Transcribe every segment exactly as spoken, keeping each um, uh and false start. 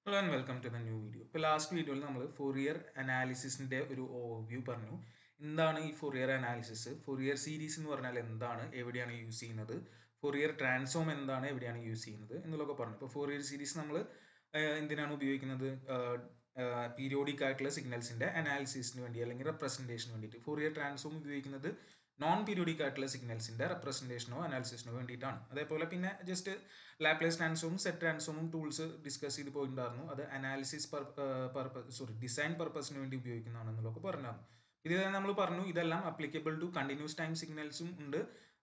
Hello and welcome to the new video. ഇപ്പോൾ last വീഡിയോയിൽ നമ്മൾ ഫൊറിയർ അനാലിസിസിൻ്റെ ഒരു ഓവർവ്യൂ പറഞ്ഞു. എന്താണ് ഈ ഫൊറിയർ അനാലിസിസ്, ഫൊറിയർ സീരീസ് എന്ന് പറഞ്ഞാൽ എന്താണ്, എവിടെയാണ് യൂസ് ചെയ്യുന്നത്, ഫൊറിയർ ട്രാൻസ്ഫോം എന്താണ്, എവിടെയാണ് യൂസ് ചെയ്യുന്നത് എന്നുള്ളതൊക്കെ പറഞ്ഞു. ഇപ്പോൾ ഫൊറിയർ സീരീസ് നമ്മൾ എന്തിനാണ് ഉപയോഗിക്കുന്നത്? പീരിയോഡിക് ആയിട്ടുള്ള സിഗ്നൽസിൻ്റെ അനാലിസിസിന് വേണ്ടി അല്ലെങ്കിൽ റെപ്രസെൻറ്റേഷന് വേണ്ടിയിട്ട്. ഫൊറിയർ ട്രാൻസ്ഫോം ഉപയോഗിക്കുന്നത് നോൺ പീരിയോഡിക് ആയിട്ടുള്ള സിഗ്നൽസിൻ്റെ റെപ്രസെൻറ്റേഷനോ അനാലിസിസിനോ വേണ്ടിയിട്ടാണ്. അതേപോലെ പിന്നെ ജസ്റ്റ് ലാപ്ലേസ് ട്രാൻസ്ഫോമും സെറ്റ് ട്രാൻസ്ഫോമും ടൂൾസ് ഡിസ്കസ് ചെയ്ത് പോയിട്ടുണ്ടായിരുന്നു. അത് അനാലിസിസ് പർപ്പസ് സോറി ഡിസൈൻ പർപ്പസിന് വേണ്ടി ഉപയോഗിക്കുന്നതാണെന്നുള്ളതൊക്കെ പറഞ്ഞായിരുന്നു. ഇത് നമ്മൾ പറഞ്ഞു, ഇതെല്ലാം അപ്ലിക്കബിൾ ടു കണ്ടിന്യൂസ് ടൈം സിഗ്നൽസും ഉണ്ട്,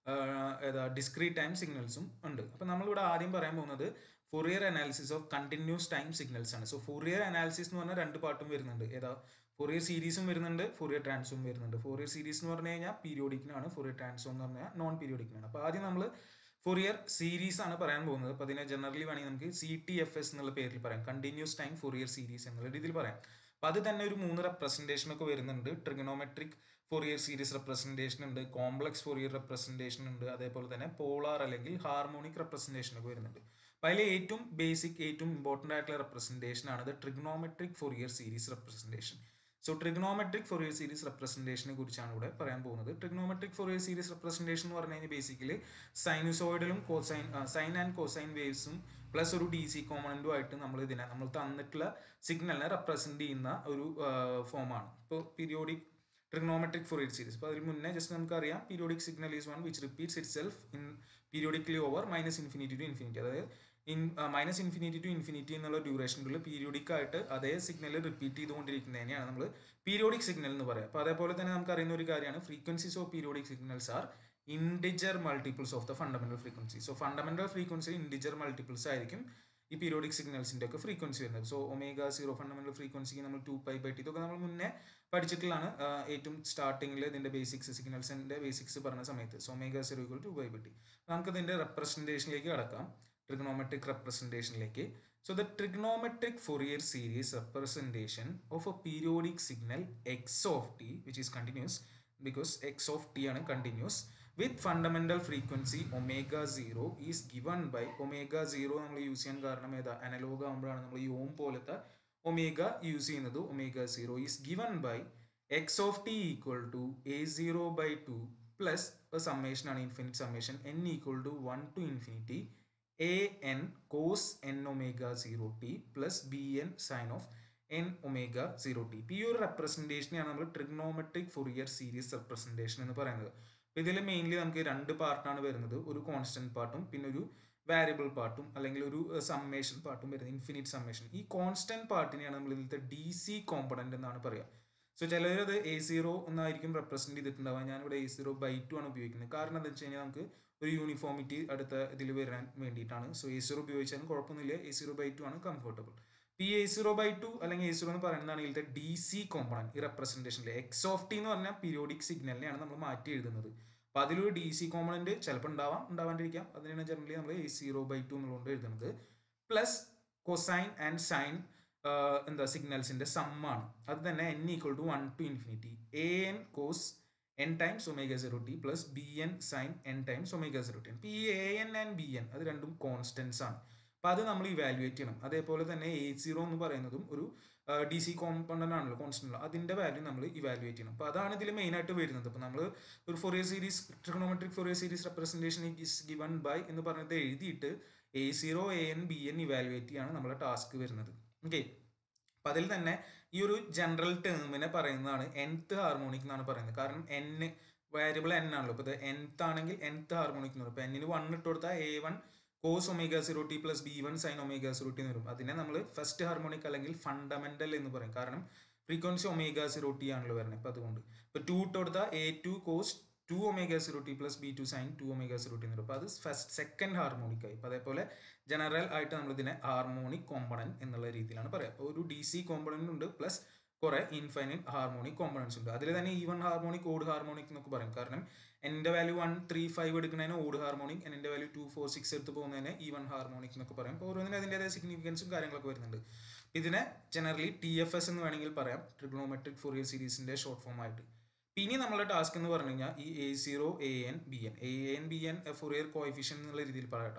ഏതാ ഡിസ്ക്രീറ്റ് ടൈം സിഗ്നൽസും ഉണ്ട്. അപ്പം നമ്മളിവിടെ ആദ്യം പറയാൻ പോകുന്നത് Fourier analysis of continuous time signals ആണ്. സോ ഫൊറിയർ അനാലിസിസ് എന്ന് പറഞ്ഞാൽ രണ്ട് പാർട്ടും വരുന്നുണ്ട്. ഏതാ ഫൊറിയർ സീരീസും വരുന്നുണ്ട്, ഫൊറിയർ ട്രാൻസ്ഫോം വരുന്നുണ്ട്. ഫൊറിയർ സീരീസ് എന്ന് പറഞ്ഞു കഴിഞ്ഞാൽ പീരിയോഡിക്കിനാണ്, ഫൊറിയർ ട്രാൻസ്ഫോം എന്ന് പറഞ്ഞാൽ നോൺ പീരിയോഡിക്കിനാണ്. അപ്പോൾ ആദ്യം നമ്മൾ ഫൊറിയർ സീരീസ് ആണ് പറയാൻ പോകുന്നത്. അപ്പോൾ അതിനെ ജനറലി വേണമെങ്കിൽ നമുക്ക് സി ടി എഫ് എസ് എന്നുള്ള പേരിൽ പറയാം, കണ്ടിന്യൂസ് ടൈം ഫൊറിയർ സീരീസ് എന്നുള്ള രീതിയിൽ പറയാം. അപ്പോൾ അത് തന്നെ ഒരു മൂന്ന് റെപ്രസെൻറ്റേഷൻ ഒക്കെ വരുന്നുണ്ട്. ട്രിഗണോമെട്രിക് ഫൊറിയർ സീരീസ് റെപ്രസെൻറ്റേഷൻ ഉണ്ട്, കോംപ്ലക്സ് ഫൊറിയർ റെപ്രസെൻറ്റേഷൻ ഉണ്ട്, അതേപോലെ തന്നെ പോളാർ അല്ലെങ്കിൽ ഹാർമോണിക് റെപ്രസെൻറ്റേഷൻ ഒക്കെ വരുന്നുണ്ട്. അപ്പോൾ അതിലെ ഏറ്റവും ബേസിക് ഏറ്റവും ഇമ്പോർട്ടൻ്റ് ആയിട്ടുള്ള റെപ്രസെൻറ്റേഷൻ ആണ് ഇത് trigonometric Fourier series representation. So trigonometric Fourier series റെപ്രസെൻറ്റേഷനെ കുറിച്ചാണ് ഇവിടെ പറയാൻ പോകുന്നത്. ട്രിഗണോമെട്രിക് ഫൊറിയർ സീരീസ് റെപ്രസെൻറ്റേഷൻ എന്ന് പറഞ്ഞു കഴിഞ്ഞാൽ ബേസിക്കലി സൈനുസോയിഡലും കോസൈൻ സൈൻ ആൻഡ് കോസൈൻ വേവ്സും പ്ലസ് ഒരു ഡി സി കോമ്പണൻറ്റും ആയിട്ട് നമ്മൾ ഇതിനെ നമ്മൾ തന്നിട്ടുള്ള സിഗ്നലിനെ റെപ്രസെൻറ്റ് ചെയ്യുന്ന ഒരു ഫോമാണ്. ഇപ്പോൾ പീരിയോഡിക് ട്രിഗണോമെട്രിക് ഫൊറിയർ സീരീസ്. അപ്പോൾ അതിന് മുന്നേ ജസ്റ്റ് നമുക്കറിയാം, periodic signal is one which repeats itself in periodically over minus infinity to infinity. അതായത് in minus infinity to infinity എന്നുള്ള ഡ്യൂറേഷനിൽ പീരിയോഡിക് ആയിട്ട് അതേ സിഗ്നൽ റിപ്പീറ്റ് ചെയ്തുകൊണ്ടിരിക്കുന്നതിനെയാണ് നമ്മൾ പീരിയോഡിക് സിഗ്നൽ എന്ന് പറയുക. അപ്പോൾ അതേപോലെ തന്നെ നമുക്ക് അറിയുന്ന ഒരു കാര്യമാണ്, frequencies of periodic signals are integer multiples of the fundamental frequency. So fundamental frequency integer multiples ആയിരിക്കും ഈ പീരിയോഡിക് സിഗ്നൽസിൻ്റെ ഒക്കെ ഫ്രീക്വൻസി വരുന്നത്. സോ ഒമേഗ സീറോ ഫണ്ടമെന്റൽ ഫ്രീക്വൻസിക്ക് നമ്മൾ ടു പൈ ബൈ ടി ഇതൊക്കെ നമ്മൾ മുന്നേ പഠിച്ചിട്ടുള്ളതാണ്. ഏറ്റവും സ്റ്റാർട്ടിങ്ങിൽ ഇതിൻ്റെ ബേസിക്സ് സിഗ്നൽസിൻ്റെ ബേസിക്സ് പറഞ്ഞ സമയത്ത്. So omega zero equal to pi by T. നമുക്ക് ഇതിൻ്റെ റെപ്രസെൻറ്റേഷനിലേക്ക് കടക്കാം, ട്രിഗണോമെട്രിക് റെപ്രസെൻറ്റേഷനിലേക്ക്. So the trigonometric Fourier series representation of a periodic signal x of t, which is continuous because x of t ആണ് continuous, with fundamental frequency omega zero is given by omega zero. നമ്മൾ use ചെയ്യാൻ കാരണം ഏതാ, analogue ആകുമ്പോഴാണ് നമ്മൾ ഈ ohm പോലത്തെ omega use ചെയ്യുന്നത്. Omega zero is given by X of T equal to A zero by two plus summation ആണ്, infinite summation N equal to one to infinity A N cos N omega zero T plus B N sine of N omega zero T. ഈ ഒരു റെപ്രസെൻറ്റേഷനെയാണ് നമ്മൾ trigonometric Fourier series representation എന്ന് പറയുന്നത്. അപ്പോൾ ഇതിൽ mainly നമുക്ക് രണ്ട് പാർട്ടാണ് വരുന്നത്, ഒരു കോൺസ്റ്റന്റ് പാർട്ടും പിന്നെ ഒരു വാരിയബിൾ പാർട്ടും അല്ലെങ്കിൽ ഒരു സമ്മേഷൻ പാർട്ടും വരുന്നത്, ഇൻഫിനിറ്റ് സമ്മേഷൻ. ഈ കോൺസ്റ്റന്റ് പാർട്ടിനെയാണ് നമ്മൾ ഇതിലത്തെ ഡി സി കോമ്പണന്റ് എന്നാണ് പറയുക. സോ ചിലരത് എ സീറോ എന്നായിരിക്കും റെപ്രസെൻറ്റ് ചെയ്തിട്ടുണ്ടാവുക. ഞാനിവിടെ എ സീറോ ബൈ ടു ആണ് ഉപയോഗിക്കുന്നത്. കാരണം എന്താ വെച്ച് കഴിഞ്ഞാൽ നമുക്ക് ഒരു യൂണിഫോമിറ്റി അടുത്ത ഇതിൽ വരാൻ വേണ്ടിയിട്ടാണ്. സോ എ സീറോ ഉപയോഗിച്ചാലും കുഴപ്പമൊന്നുമില്ല, എ സീറോ ബൈ ടു ആണ് കംഫർട്ടബിൾ. ഈ എ സീറോ ബൈ ടു അല്ലെങ്കിൽ എ സീറോ എന്ന് പറയുന്നതാണ് ഇതിലത്തെ ഡി സി കോമ്പണന്റ്. ഈ റെപ്രസെൻറ്റേഷനിൽ എക്സ് ഓഫ് ടി എന്ന് പറഞ്ഞാൽ പീരിയോഡിക് സിഗ്നലിനെയാണ് നമ്മൾ മാറ്റി എഴുതുന്നത്. അപ്പോൾ അതിലൊരു ഡി സി കോമ്പണന്റ് ചിലപ്പോൾ ഉണ്ടാവാം, ഉണ്ടാവാണ്ടിരിക്കാം. അതിനാണ് ജനറലി നമ്മൾ എ സീറോ ബൈ ടു എന്നുള്ളത് എഴുതുന്നത്. പ്ലസ് കൊസൈൻ ആൻഡ് സൈൻ എന്താ സിഗ്നൽസിന്റെ സമ്മാണ്. അത് തന്നെ N equal to one to infinity A N cos N times omega zero T plus B N sine N times omega zero T. അപ്പോൾ ഈ A N and B N അത് രണ്ടും constants ആണ്. അപ്പോൾ അത് നമ്മൾ ഇവാലുവേറ്റ് ചെയ്യണം. അതേപോലെ തന്നെ എ സീറോ എന്ന് പറയുന്നതും ഒരു ഡി സി കോമ്പണന്റ് ആണല്ലോ, കോൺസ്റ്റന്റ്, അതിന്റെ വാല്യൂ നമ്മൾ ഇവാലുവേറ്റ് ചെയ്യണം. അപ്പോൾ അതാണ് ഇതിൽ മെയിൻ ആയിട്ട് വരുന്നത്. അപ്പോൾ നമ്മൾ ഒരു Fourier series trigonometric Fourier series representation is given by എന്ന് പറഞ്ഞത് എഴുതിയിട്ട് A zero A N B N evaluate ചെയ്യാണ് നമ്മുടെ ടാസ്ക് വരുന്നത്. ഓക്കെ, അപ്പം അതിൽ തന്നെ ഈ ഒരു ജനറൽ ടേമിനെ പറയുന്നതാണ് എൻത്ത് ഹാർമോണിക് എന്നാണ് പറയുന്നത്. കാരണം എൻ വേരിയബിൾ എൻ ആണല്ലോ. അപ്പോൾ ഇത് എൻത്ത് ആണെങ്കിൽ എൻത്ത് ഹാർമോണിക് എന്ന് പറയും. അപ്പോൾ എന്നിന് വൺ ഇട്ട് കൊടുത്താൽ A one cos omega zero T plus B one sine omega zero T എന്ന് വരും. അതിനെ നമ്മൾ ഫസ്റ്റ് ഹാർമോണിക് അല്ലെങ്കിൽ ഫണ്ടമെന്റൽ എന്ന് പറയും. കാരണം ഫ്രീക്വൻസി ഒമേഗ സീറോ ടി ആണല്ലോ വരുന്നത്. അപ്പോൾ അതുകൊണ്ട് ഇപ്പോൾ ടു ഇട്ട് കൊടുത്താൽ A two cos two omega zero T plus B two sine two omega zero T എന്ന് വരും. അപ്പോൾ അത് ഫസ്റ്റ് സെക്കൻഡ് ഹാർമോണിക് ആയി. അപ്പോൾ അതേപോലെ ജനറൽ ആയിട്ട് നമ്മൾ ഇതിനെ ഹാർമോണിക് കോമ്പണന്റ് എന്നുള്ള രീതിയിലാണ് പറയുക. അപ്പോൾ ഒരു ഡി സി കോമ്പണന്റ് ഉണ്ട് പ്ലസ് കുറെ ഇൻഫൈനൈറ്റ് ഹാർമോണിക് കോമ്പണൻസ് ഉണ്ട്. അതിൽ തന്നെ ഈവൺ ഹാർമോണിക് ഓഡ് ഹാർമോണിക് എന്നൊക്കെ പറയും. കാരണം എൻ്റെ വാല്യൂ വൺ ത്രീ ഫൈവ് എടുക്കുന്നതിന് ഓഡ് ഹാർമോണിക്, എൻ്റെ വാല്യൂ ടു ഫോർ സിക്സ് എടുത്ത് പോകുന്നതിന് ഈവൺ ഹാർമോണിക് എന്നൊക്കെ പറയും. അപ്പോൾ ഓരോന്നിനും അതിൻ്റെതായ സിഗ്നിഫിക്കൻസും കാര്യങ്ങളൊക്കെ വരുന്നുണ്ട്. ഇതിനെ ജനറലി ടി എഫ് എസ് എന്ന് വേണമെങ്കിൽ പറയാം, ട്രിഗണോമെട്രിക് ഫൊറിയർ സീരീസിന്റെ ഷോർട്ട് ഫോം ആയിട്ട്. ഇനി നമ്മുടെ ടാസ്ക് എന്ന് പറഞ്ഞു കഴിഞ്ഞാൽ ഈ A zero A N B N A N B N Fourier coefficient എന്നുള്ള രീതിയിൽ പറയട്ടോ.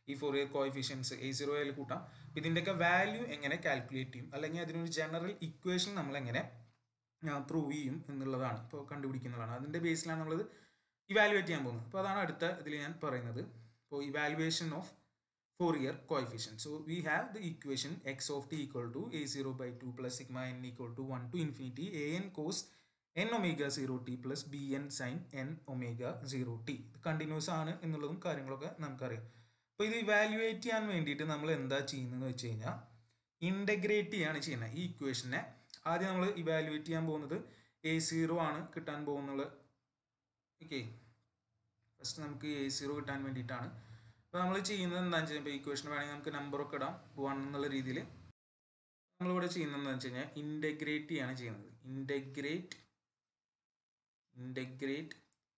ഈ ഫോറിയർ കോഎഫിഷ്യൻസ് എ സീറോ ആയാലും കൂട്ടാം. ഇതിൻ്റെയൊക്കെ വാല്യൂ എങ്ങനെ കാൽക്കുലേറ്റ് ചെയ്യും, അല്ലെങ്കിൽ അതിനൊരു ജനറൽ ഇക്വേഷൻ നമ്മൾ എങ്ങനെ പ്രൂവ് ചെയ്യും എന്നുള്ളതാണ്, ഇപ്പോൾ കണ്ടുപിടിക്കുന്നതാണ്. അതിൻ്റെ ബേസിലാണ് നമ്മളത് ഇവാലുവേറ്റ് ചെയ്യാൻ പോകുന്നത്. അപ്പോൾ അതാണ് അടുത്ത ഇതിൽ ഞാൻ പറയുന്നത്. അപ്പോൾ evaluation of Fourier coefficient. So we have the equation x of t equal to a zero by two plus sigma n equal to one to infinity a n cos n omega zero t plus b n sin n omega zero t. Continuous ആണ് എന്നുള്ളതും കാര്യങ്ങളൊക്കെ നമുക്കറിയാം. അപ്പോൾ ഇത് evaluate ചെയ്യാൻ വേണ്ടിയിട്ട് നമ്മൾ എന്താ ചെയ്യുന്നതെന്ന് വെച്ച് കഴിഞ്ഞാൽ ഇൻ്റഗ്രേറ്റ് ചെയ്യാണ് ചെയ്യുന്നത് ഈ ഇക്വേഷനെ. ആദ്യം നമ്മൾ ഇവാലുവേറ്റ് ചെയ്യാൻ പോകുന്നത് എ സീറോ ആണ് കിട്ടാൻ പോകുന്നത്. ഓക്കെ, ഫസ്റ്റ് നമുക്ക് എ സീറോ കിട്ടാൻ വേണ്ടിയിട്ടാണ്. അപ്പോൾ നമ്മൾ ചെയ്യുന്നത് എന്താണെന്ന് വെച്ച് കഴിഞ്ഞാൽ ഇക്വേഷൻ വേണമെങ്കിൽ നമുക്ക് നമ്പറൊക്കെ ഇടാം വൺ എന്നുള്ള രീതിയിൽ. നമ്മളിവിടെ ചെയ്യുന്നത് എന്താണെന്ന് വെച്ച് കഴിഞ്ഞാൽ ഇൻ്റഗ്രേറ്റ് ചെയ്യാണ് ചെയ്യുന്നത്. Integrate integrate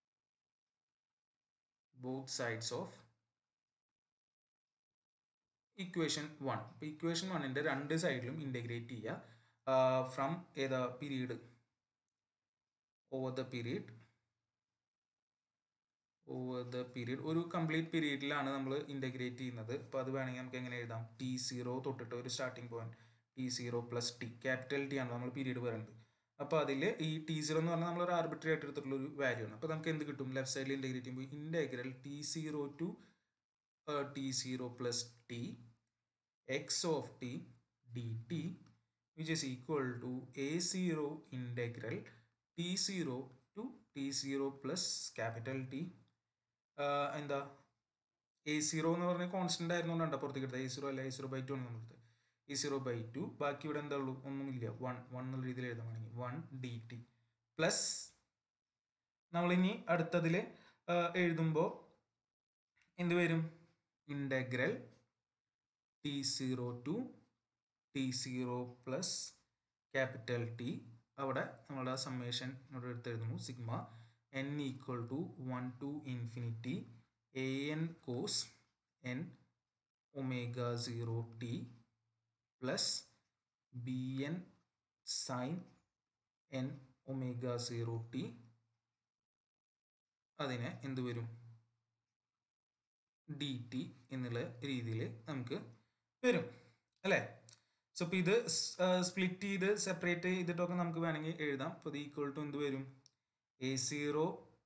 both sides of equation one. അപ്പോൾ ഇക്വേഷൻ വണ്ണിൻ്റെ രണ്ട് സൈഡിലും ഇൻ്റഗ്രേറ്റ് ചെയ്യുക ഫ്രം ഏതാ period over the period over the period ഒരു കംപ്ലീറ്റ് പീരീഡിലാണ് നമ്മൾ ഇൻ്റഗ്രേറ്റ് ചെയ്യുന്നത്. അപ്പോൾ അത് വേണമെങ്കിൽ നമുക്ക് എങ്ങനെ എഴുതാം, ടി സീറോ തൊട്ടിട്ട് ഒരു starting point T zero plus T, capital T ആണ് നമ്മൾ പീരീഡ് പറയുന്നത്. അപ്പോൾ അതിൽ ഈ ടി സീറോ എന്ന് പറഞ്ഞാൽ നമ്മളൊരു ആർബിട്രറി ആയിട്ട് എടുത്തിട്ടുള്ള ഒരു വാല്യൂ ആണ്. അപ്പോൾ നമുക്ക് എന്ത് കിട്ടും, ലെഫ്റ്റ് സൈഡിൽ ഇൻ്റഗ്രേറ്റ് ചെയ്യുമ്പോൾ integral T zero to T zero plus T X of T D T which is equal to A zero integral T zero to T zero plus capital T എന്താ A zero എന്ന് പറഞ്ഞാൽ constant ആയിരുന്നുകൊണ്ടാണ് പുറത്തേക്ക് എടുത്തത്. A zero അല്ല, A zero by two ആണ് നമ്മളെടുത്തത്. A zero by two, ബാക്കി ഇവിടെ എന്താ ഉള്ളൂ, ഒന്നുമില്ല, വൺ വൺ എന്നുള്ള രീതിയിൽ എഴുതാൻ വേണമെങ്കിൽ വൺ ഡി ടി പ്ലസ് നമ്മളിനി അടുത്തതിൽ എഴുതുമ്പോൾ എന്ത് വരും, integral T zero to T zero plus capital T, അവിടെ നമ്മുടെ സമ്മേഷൻ ഇവിടെ എടുത്ത് എഴുതുന്നു sigma n equal to one to infinity a n cos n omega zero t plus b n sin n omega zero t. അതിനെ എന്ത് വരും, d T എന്നുള്ള രീതിയിൽ നമുക്ക് വരും അല്ലേ. സോ ഇപ്പോൾ ഇത് സ്പ്ലിറ്റ് ചെയ്ത് സെപ്പറേറ്റ് ചെയ്തിട്ടൊക്കെ നമുക്ക് വേണമെങ്കിൽ എഴുതാം. അപ്പോൾ ഇത് ഈക്വൽ ടു എന്ത് വരും, എ സീറോ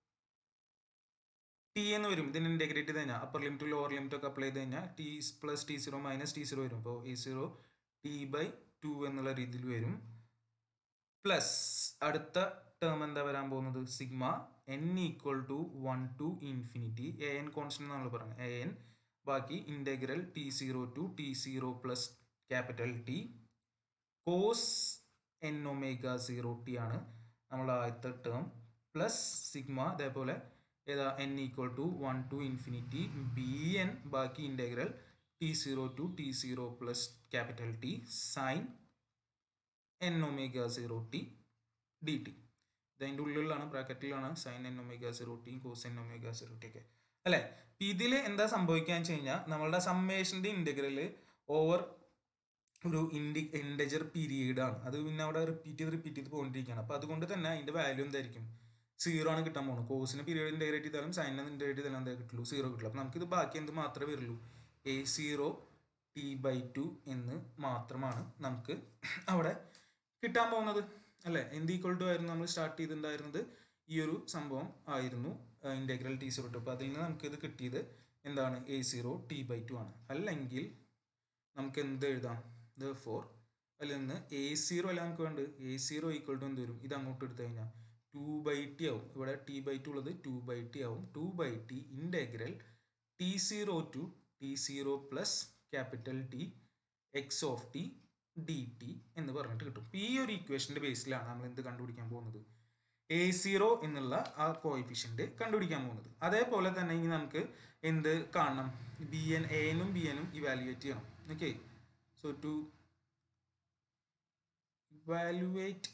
ടി എന്ന് വരും. ഇതിന് ഇൻ്റഗ്രേറ്റ് ചെയ്ത് കഴിഞ്ഞാൽ അപ്പർ ലിമിറ്റ് ലോവർ ലിമിറ്റ് ഒക്കെ അപ്ലൈ ചെയ്ത് കഴിഞ്ഞാൽ T plus T zero minus T zero വരും. അപ്പോൾ A zero T by two എന്നുള്ള രീതിയിൽ വരും. പ്ലസ് അടുത്ത ടേം എന്താ വരാൻ പോകുന്നത്, sigma N equal to one to infinity A N constant നമ്മൾ പറയുന്നത് എ എൻ, ബാക്കി integral T zero to T zero plus capital T cos N omega zero T ആണ് നമ്മുടെ ആദ്യത്തെ ടേം, പ്ലസ് സിഗ്മ അതേപോലെ ഏതാ N equal to one to infinity B N, ബാക്കി integral T zero to T zero plus capital T sine N omega zero T D T. ഇതിൻ്റെ ഉള്ളിലാണ് ബ്രാക്കറ്റിലാണ് sine N omega zero T cos N omega zero T ഒക്കെ അല്ലേ. ഇതിൽ എന്താ സംഭവിക്കുക വെച്ച് കഴിഞ്ഞാൽ നമ്മളുടെ സമ്മേഷൻ്റെ ഇൻ്റഗ്രൽ ഓവർ ഒരു ഇൻഡി ഇൻഡജർ പീരീഡ് ആണ്. അത് പിന്നെ അവിടെ റിപ്പീറ്റ് ചെയ്ത് റിപ്പീറ്റ് ചെയ്ത് പോകൊണ്ടിരിക്കുകയാണ്. അപ്പോൾ അതുകൊണ്ട് തന്നെ അതിൻ്റെ വാല്യൂ എന്തായിരിക്കും, സീറോ ആണ് കിട്ടാൻ പോകുന്നത്. കോസിന് പീരീഡ് ഇൻ്റഗ്രേറ്റ് ചെയ്താലും സൈനിനെ ഇൻ്റഗ്രേറ്റ് ചെയ്താലും എന്താ കിട്ടുള്ളൂ, സീറോ കിട്ടുള്ളൂ. അപ്പോൾ നമുക്കിത് ബാക്കി എന്ത് മാത്രമേ വരുള്ളൂ, A zero T by two എന്ന് മാത്രമാണ് നമുക്ക് അവിടെ കിട്ടാൻ പോകുന്നത് അല്ലേ. എന്ത് ഈക്വൽ ടു ആയിരുന്നു നമ്മൾ സ്റ്റാർട്ട് ചെയ്തിട്ടുണ്ടായിരുന്നത്, ഈ ഒരു സംഭവം ആയിരുന്നു ഇൻ്റഗ്രൽ ടി സീറോ ടു. അപ്പോൾ അതിൽ നിന്ന് നമുക്കിത് കിട്ടിയത് എന്താണ്, A zero T by two ആണ്. അല്ലെങ്കിൽ നമുക്ക് എന്ത് എഴുതാം, ഫോർ അതിൽ നിന്ന് എ സീറോ അല്ല നമുക്ക് വേണ്ടത്, എ സീറോ ഈക്വൽ ടു എന്ത് വരും, ഇത് അങ്ങോട്ട് എടുത്തു കഴിഞ്ഞാൽ ടു ബൈ ടി ആവും. ഇവിടെ ടി ബൈ ടു ഉള്ളത് ടു ബൈ ടി ആവും. Two by T integral T zero to T zero plus capital T X of T D T എന്ന് പറഞ്ഞിട്ട് കിട്ടും. ഈ ഒരു ഇക്വേഷൻ്റെ ബേസിലാണ് നമ്മൾ എന്ത് കണ്ടുപിടിക്കാൻ പോകുന്നത്, എ സീറോ എന്നുള്ള ആ കോഎഫിഷ്യന്റ് കണ്ടുപിടിക്കാൻ പോകുന്നത്. അതേപോലെ തന്നെ ഇനി നമുക്ക് എന്ത് കാണണം, ബി എൻ എ എനും ബി എനും ഇവാലുവേറ്റ് ചെയ്യണം. Okay, so to evaluate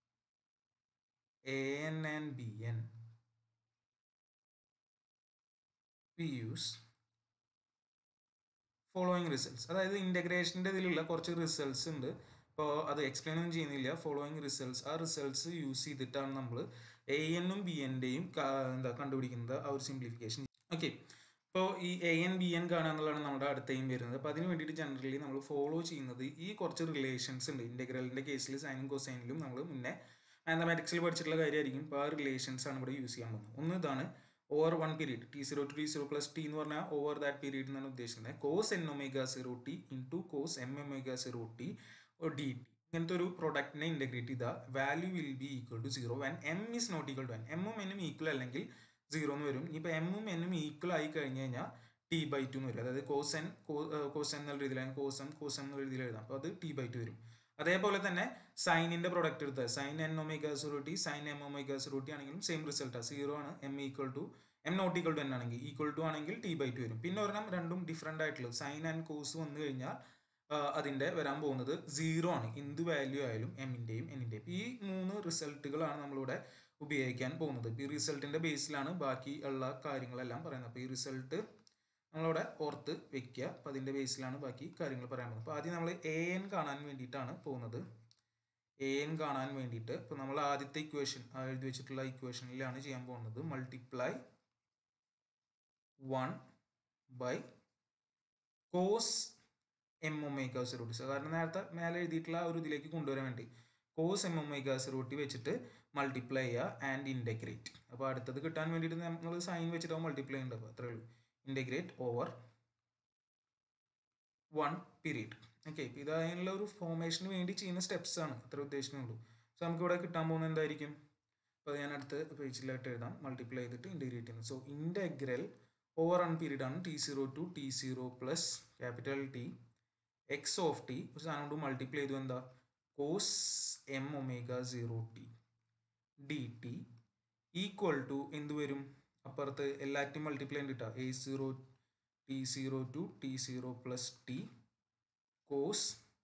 A N and B N we use following results. അതായത് ഇൻ്റഗ്രേഷൻ്റെ ഇതിലുള്ള കുറച്ച് റിസൾട്ട്സ് ഉണ്ട്. അപ്പോൾ അത് എക്സ്പ്ലെയിൻ ഒന്നും ചെയ്യുന്നില്ല. ഫോളോയിങ് റിസൾട്ട്സ്, ആ റിസൾട്ട്സ് യൂസ് ചെയ്തിട്ടാണ് നമ്മൾ എ എന്നും ബി എൻ്റെയും എന്താ കണ്ടുപിടിക്കുന്നത്, ആ ഒരു സിംപ്ലിഫിക്കേഷൻ. ഓക്കെ, ഇപ്പോൾ ഈ എ എൻ ബി എൻ കാണുക എന്നുള്ളതാണ് നമ്മുടെ അടുത്തേയും വരുന്നത്. അപ്പോൾ അതിന് വേണ്ടിയിട്ട് ജനറലി നമ്മൾ ഫോളോ ചെയ്യുന്നത് ഈ കുറച്ച് റിലേഷൻസ് ഉണ്ട്. ഇൻ്റഗ്രലിൻ്റെ കേസിൽ സൈനും കൊസൈനിലും നമ്മൾ മുന്നേ മാത്തമാറ്റിക്സിൽ പഠിച്ചിട്ടുള്ള കാര്യമായിരിക്കും. അപ്പോൾ ആ റിലേഷൻസ് ആണ് ഇവിടെ യൂസ് ചെയ്യാൻ പോകുന്നത്. ഒന്ന് ഇതാണ് over one period T zero to T zero plus T എന്ന് പറഞ്ഞാൽ ഓവർ ദാറ്റ് പീരീഡ് എന്നാണ് ഉദ്ദേശിക്കുന്നത്. Cos N omega zero T into cos M omega zero T D T ഇങ്ങനത്തെ ഒരു പ്രൊഡക്റ്റിനെ ഇൻ്റഗ്രേറ്റ് ചെയ്താൽ value will be equal to zero when M is not equal to N. എമ്മും എന്നും ഈക്വൽ അല്ലെങ്കിൽ zero എന്ന് വരും. ഇനിയിപ്പോൾ എമ്മും എന്നും ഈക്വൽ ആയി കഴിഞ്ഞ് കഴിഞ്ഞാൽ ടി ബൈ ടു എന്ന് വരും. അതായത് കോസ് എൻ കോസ് എൻ എന്നുള്ള രീതിയിലാണ് കോസ് എം കോസ് എം എന്നുള്ള രീതിയിൽ എഴുതാം. അപ്പോൾ അത് ടി ബൈ ടു വരും. അതേപോലെ തന്നെ സൈനിൻ്റെ പ്രൊഡക്റ്റ് എടുത്താൽ sine N omega zero T sine M omega zero T ആണെങ്കിലും സെയിം റിസൾട്ടാണ്. സീറോ ആണ്. M equal to M not equal to N ആണെങ്കിൽ ഈക്വൽ ടു ആണെങ്കിൽ ടി ബൈ ടു വരും. പിന്നെ ഒരെണ്ണം രണ്ടും ഡിഫറെൻ്റ് ആയിട്ടുള്ളത് സൈൻ ആൻഡ് കോസ് വന്നു കഴിഞ്ഞാൽ അതിൻ്റെ വരാൻ പോകുന്നത് സീറോ ആണ്. എന്ത് വാല്യൂ ആയാലും എമ്മിൻ്റെയും എന്നിൻ്റെയും. ഈ മൂന്ന് റിസൾട്ടുകളാണ് നമ്മളിവിടെ ഉപയോഗിക്കാൻ പോകുന്നത്. ഈ റിസൾട്ടിൻ്റെ ബേസിലാണ് ബാക്കി ഉള്ള കാര്യങ്ങളെല്ലാം പറയുന്നത്. അപ്പോൾ ഈ റിസൾട്ട് നമ്മളിവിടെ ഓർത്ത് വെക്കുക. അപ്പോൾ അതിൻ്റെ ബേസിലാണ് ബാക്കി കാര്യങ്ങൾ പറയാൻ പോകുന്നത്. അപ്പോൾ ആദ്യം നമ്മൾ എ എൻ കാണാൻ വേണ്ടിയിട്ടാണ് പോകുന്നത്. എ എൻ കാണാൻ വേണ്ടിയിട്ട് ഇപ്പോൾ നമ്മൾ ആദ്യത്തെ ഇക്വേഷൻ എഴുതി വെച്ചിട്ടുള്ള ഇക്വേഷനിലാണ് ചെയ്യാൻ പോകുന്നത്. Multiply one by cos M omega zero T. കാരണം നേരത്തെ മേലെ എഴുതിയിട്ടുള്ള ഒരു ഇതിലേക്ക് കൊണ്ടുവരാൻ വേണ്ടി cos M omega zero T വെച്ചിട്ട് മൾട്ടിപ്ലൈ ചെയ്യുക ആൻഡ് ഇൻ്റഗ്രേറ്റ്. അപ്പോൾ അടുത്തത് കിട്ടാൻ വേണ്ടിയിട്ട് നമ്മൾ സൈൻ വെച്ചിട്ടാവും മൾട്ടിപ്ലൈ ഉണ്ടാവും. അത്രയേ ഉള്ളൂ. Integrate over one period. Okay, ഇപ്പോൾ ഇത് അതിനുള്ള ഒരു ഫോർമേഷന് വേണ്ടി ചെയ്യുന്ന സ്റ്റെപ്സ് ആണ്. അത്ര ഉദ്ദേശിക്കുന്നുള്ളൂ. സോ നമുക്കിവിടെ കിട്ടാൻ പോകുന്നത് എന്തായിരിക്കും? അപ്പോൾ ഞാൻ അടുത്ത പേജിലായിട്ട് എഴുതാം. മൾട്ടിപ്ലൈ ചെയ്തിട്ട് ഇൻ്റഗ്രേറ്റ് ചെയ്യുന്നത്. So integral over one period ആണ് T zero to T zero plus capital T X of T ഒരു സാധനം കൊണ്ട് മൾട്ടിപ്ലൈ ചെയ്തു എന്താ cos M omega zero T D T equal to എന്ത് വരും? അപ്പുറത്ത് എല്ലാറ്റിനും മൾട്ടിപ്ലൈ കിട്ടുക A zero T zero to T zero plus T cos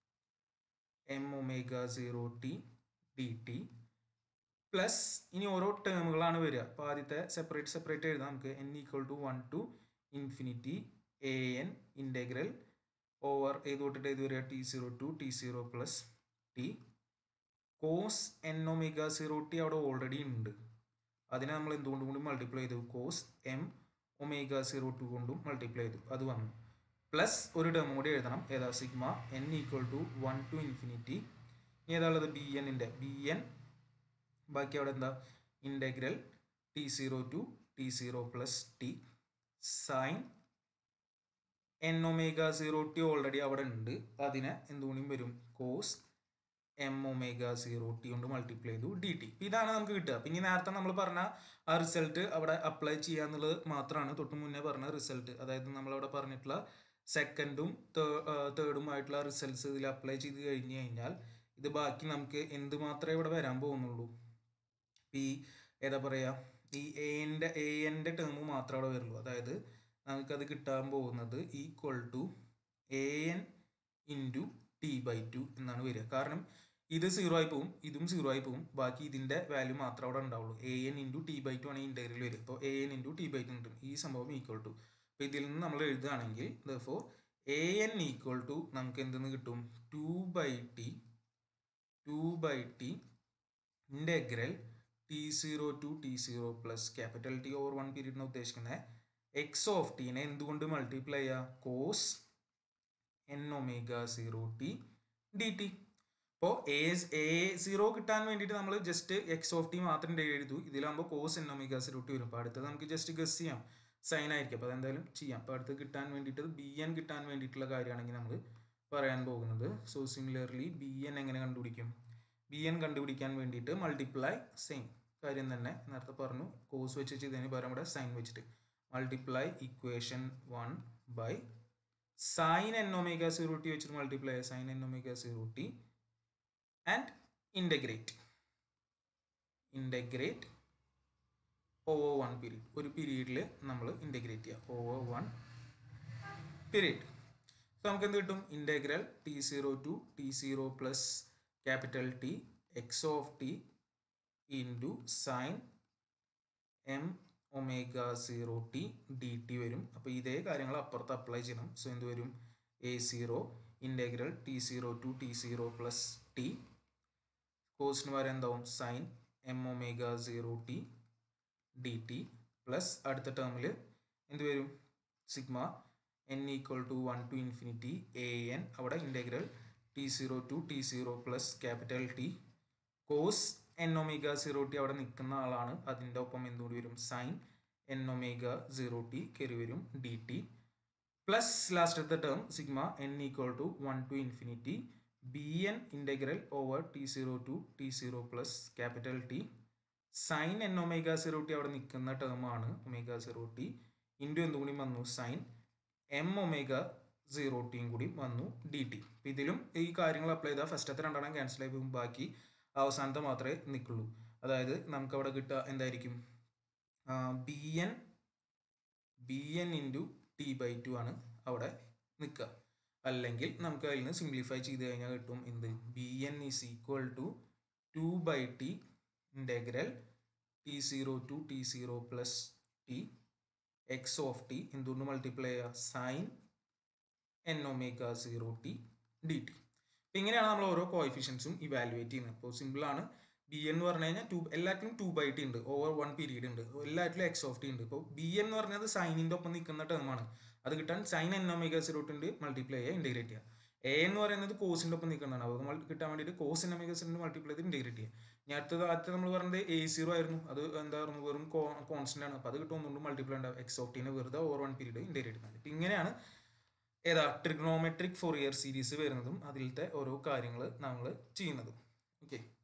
M omega zero T D T plus ഇനി ഓരോ ടേമുകളാണ് വരിക. അപ്പോൾ ആദ്യത്തെ സെപ്പറേറ്റ് സെപ്പറേറ്റ് എഴുതാം നമുക്ക്. N equal to one to infinity A N integral over ഏത് തൊട്ടിട്ട് ഏത് വരിക T zero to T zero plus T cos N omega zero T അവിടെ ഓൾറെഡി ഉണ്ട്. അതിനെ നമ്മൾ എന്തുകൊണ്ട് കൂടി മൾട്ടിപ്ലൈ ചെയ്തു? Cos M omega zero T കൊണ്ടും മൾട്ടിപ്ലൈ ചെയ്തു. അത് വന്നു. പ്ലസ് ഒരു ടേം കൂടി എഴുതണം. ഏതാ? Sigma N equal to one to infinity ഏതാണുള്ളത്? ബി എന്നിൻ്റെ ബി എൻ ബാക്കി അവിടെ എന്താ integral T zero to T zero plus T sine N omega zero T already അവിടെ ഉണ്ട്. അതിനെ എന്തുകൊണ്ടും വരും cos M omega zero T കൊണ്ട് മൾട്ടിപ്ലൈ ചെയ്തു ഡി ടി. ഇതാണ് നമുക്ക് കിട്ടുക. പിന്നെ നേരത്തെ നമ്മൾ പറഞ്ഞ ആ റിസൾട്ട് അവിടെ അപ്ലൈ ചെയ്യുക എന്നുള്ളത് മാത്രമാണ് തൊട്ട് മുന്നേ പറഞ്ഞ റിസൾട്ട്. അതായത് നമ്മളവിടെ പറഞ്ഞിട്ടുള്ള സെക്കൻഡും തേർഡും ആയിട്ടുള്ള റിസൾട്ട്സ് ഇതിൽ അപ്ലൈ ചെയ്ത് കഴിഞ്ഞ് കഴിഞ്ഞാൽ ഇത് ബാക്കി നമുക്ക് എന്ത് മാത്രമേ ഇവിടെ വരാൻ പോകുന്നുള്ളൂ? ഈ ഏതാ പറയുക ഈ എ എൻ്റെ എ എൻ്റെ ടേം മാത്രമേ അവിടെ വരുള്ളൂ. അതായത് നമുക്കത് കിട്ടാൻ പോകുന്നത് equal to A N into T by two എന്നാണ് വരിക. കാരണം ഇത് സീറോ ആയി പോവും, ഇതും സീറോ ആയി പോവും. ബാക്കി ഇതിൻ്റെ വാല്യൂ മാത്രമേ അവിടെ ഉണ്ടാവുള്ളൂ. A N into T by two ആണ് ഇൻ്റഗ്രൽ വരിക. അപ്പോൾ A N into T by two ഉണ്ട്. ഈ സംഭവം ഈക്വൽ ടു അപ്പോൾ ഇതിൽ നിന്ന് നമ്മൾ എഴുതുകയാണെങ്കിൽ therefore A N equal to നമുക്ക് എന്തെന്ന് കിട്ടും? Two by T two by T integral T zero to T zero plus capital T over one പീരീഡിനെ ഉദ്ദേശിക്കുന്നത് എക്സ് ഓഫ് ടീനെ എന്തുകൊണ്ട് മൾട്ടിപ്ലൈ ചെയ്യുക? Cos N omega zero T D T. അപ്പോൾ A A zero കിട്ടാൻ വേണ്ടിയിട്ട് നമ്മൾ ജസ്റ്റ് എക്സ് ഓഫ് ടി മാത്രം എഴുതു. ഇതിലാകുമ്പോൾ cos N omega zero T വരും. അപ്പോൾ അടുത്തത് നമുക്ക് ജസ്റ്റ് ഗസ് ചെയ്യാം. സൈൻ ആയിരിക്കും. അപ്പോൾ അതെന്തായാലും ചെയ്യാം. അപ്പോൾ അടുത്ത് കിട്ടാൻ വേണ്ടിയിട്ട് ബി എൻ കിട്ടാൻ വേണ്ടിയിട്ടുള്ള കാര്യമാണെങ്കിൽ നമ്മൾ പറയാൻ പോകുന്നത്. സോ സിമിലർലി ബി എൻ എങ്ങനെ കണ്ടുപിടിക്കും? ബി എൻ കണ്ടുപിടിക്കാൻ വേണ്ടിയിട്ട് മൾട്ടിപ്ലൈ സെയിം കാര്യം തന്നെ നേരത്തെ പറഞ്ഞു. കോസ് വെച്ച് ചെയ്തതിന് പകരം ഇവിടെ സൈൻ വെച്ചിട്ട് multiply equation one by sine N omega zero T വെച്ചിട്ട് multiply sine N omega zero t and integrate integrate over one period. ഒരു പീരീഡിൽ നമ്മൾ ഇൻ്റഗ്രേറ്റ് ചെയ്യുക ഓവർ വൺ പീരീഡ്. സോ നമുക്ക് എന്ത് കിട്ടും? Integral T zero to T zero plus capital T X of t into sine M omega zero T D t വരും. അപ്പോൾ ഇതേ കാര്യങ്ങൾ അപ്പുറത്ത് അപ്ലൈ ചെയ്യണം. സോ എന്ത് വരും? A zero integral T zero to T zero plus t കോസിന് വരെ എന്താവും? Sine M omega zero T D T plus അടുത്ത ടേമിൽ എന്ത് വരും? Sigma N equal to one to infinity A n അവിടെ integral T zero to T zero plus capital T cos N omega zero T അവിടെ നിൽക്കുന്ന ആളാണ്. അതിൻ്റെ ഒപ്പം എന്തുകൂടി വരും? Sine N omega zero t കയറി വരും ഡി ടി പ്ലസ് ലാസ്റ്റത്തെ term sigma N equal to one to infinity B n integral over t zero to T zero plus capital T sine N omega zero T അവിടെ നിൽക്കുന്ന ടേമാണ് omega zero T into എന്തും കൂടി വന്നു sign M omega zero ടിയും കൂടി വന്നു D t. അപ്പം ഇതിലും ഈ കാര്യങ്ങൾ അപ്ലൈ ചെയ്താൽ ഫസ്റ്റത്തെ രണ്ടെണ്ണം ക്യാൻസൽ ആയി പോകും, ബാക്കി അവസാനത്തെ മാത്രമേ നിൽക്കുള്ളൂ. അതായത് നമുക്കവിടെ കിട്ടുക എന്തായിരിക്കും? B n B n into T by two ആണ് അവിടെ നിൽക്കുക. അല്ലെങ്കിൽ നമുക്ക് അതിൽ നിന്ന് സിംപ്ലിഫൈ ചെയ്ത് കഴിഞ്ഞാൽ കിട്ടും എന്ത്? B n is equal to two by T integral T zero to T zero plus T X of t എന്തുകൊണ്ട് മൾട്ടിപ്ലൈ ചെയ്യുക? Sine N omega zero T D t. അപ്പം ഇങ്ങനെയാണ് നമ്മൾ ഓരോ കോഎഫിഷ്യൻസും ഇവാലുവേറ്റ് ചെയ്യുന്നത്. അപ്പോൾ സിമ്പിളാണ്. ബി എന്ന് പറഞ്ഞു കഴിഞ്ഞാൽ ടു എല്ലാറ്റിലും ടു ബൈ ടി ഉണ്ട്, ഓവർ വൺ പീരീഡ് ഉണ്ട്, എല്ലാറ്റിലും എക്സ് ഓഫ് ടി ഉണ്ട്. ഇപ്പോൾ ബി എന്ന് പറഞ്ഞത് സൈനിൻ്റെ ഒപ്പം നിൽക്കുന്ന ടേമാണ്. അത് കിട്ടാൻ sine N omega zero t ഉണ്ട് മൾട്ടിപ്ലൈ ചെയ്യുക, ഇൻറ്റഗ്രേറ്റ് ചെയ്യുക. എ എന്ന് പറയുന്നത് കോസിൻ്റെ ഒപ്പം നിൽക്കുന്നതാണ്. അത് കിട്ടാൻ വേണ്ടിയിട്ട് cos N omega zero multiply ചെയ്ത് ഇൻറ്റഗ്രേറ്റ് ചെയ്യുക. ഇനി അടുത്തത് ആദ്യത്തെ നമ്മൾ പറഞ്ഞത് എ സീറോ ആയിരുന്നു, അത് എന്താ പറയുക വെറും കോൺസ്റ്റൻ്റ് ആണ്. അപ്പോൾ അത് കിട്ടുന്നതുകൊണ്ട് മൾട്ടിപ്ലൈ ഉണ്ടാവും, എക്സ് ഓഫ് ടീനെ വെറുതെ ഓവർ വൺ പീരീഡ് ഇൻറ്റഗ്രേറ്റ് ചെയ്യുന്നത്. അപ്പം ഇങ്ങനെയാണ് ഏതാ ട്രിഗ്നോമെട്രിക് ഫോറിയർ സീരീസ് വരുന്നതും അതിലത്തെ ഓരോ കാര്യങ്ങൾ നമ്മൾ ചെയ്യുന്നതും. ഓക്കെ.